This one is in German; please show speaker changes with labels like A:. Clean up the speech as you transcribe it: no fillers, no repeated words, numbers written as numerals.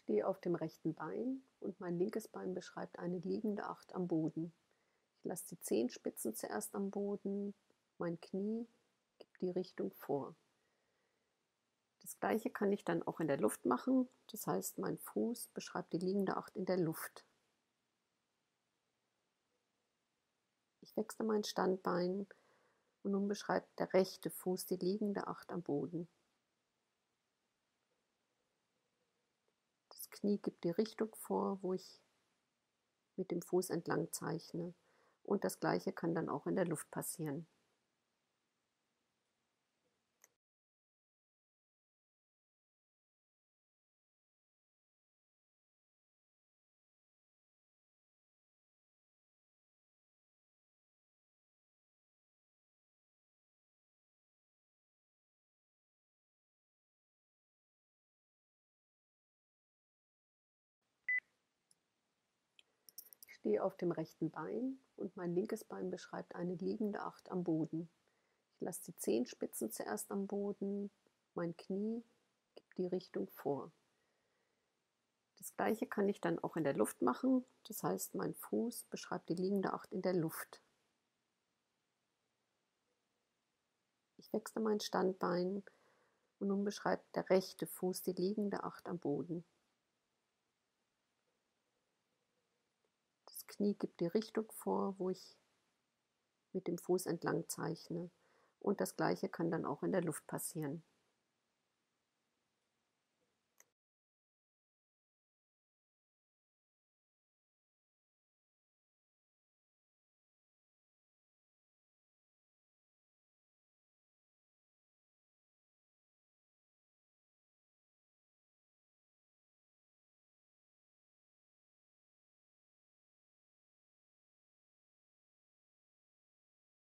A: Stehe auf dem rechten Bein und mein linkes Bein beschreibt eine liegende Acht am Boden. Ich lasse die Zehenspitzen zuerst am Boden, mein Knie gibt die Richtung vor. Das gleiche kann ich dann auch in der Luft machen, das heißt, mein Fuß beschreibt die liegende Acht in der Luft. Ich wechsle mein Standbein und nun beschreibt der rechte Fuß die liegende Acht am Boden. Das Knie gibt die Richtung vor, wo ich mit dem Fuß entlang zeichne. Und das gleiche kann dann auch in der Luft passieren. Ich stehe auf dem rechten Bein und mein linkes Bein beschreibt eine liegende Acht am Boden. Ich lasse die Zehenspitzen zuerst am Boden, mein Knie gibt die Richtung vor. Das gleiche kann ich dann auch in der Luft machen, das heißt, mein Fuß beschreibt die liegende Acht in der Luft. Ich wechsle mein Standbein und nun beschreibt der rechte Fuß die liegende Acht am Boden. Das Knie gibt die Richtung vor, wo ich mit dem Fuß entlang zeichne. Und das gleiche kann dann auch in der Luft passieren.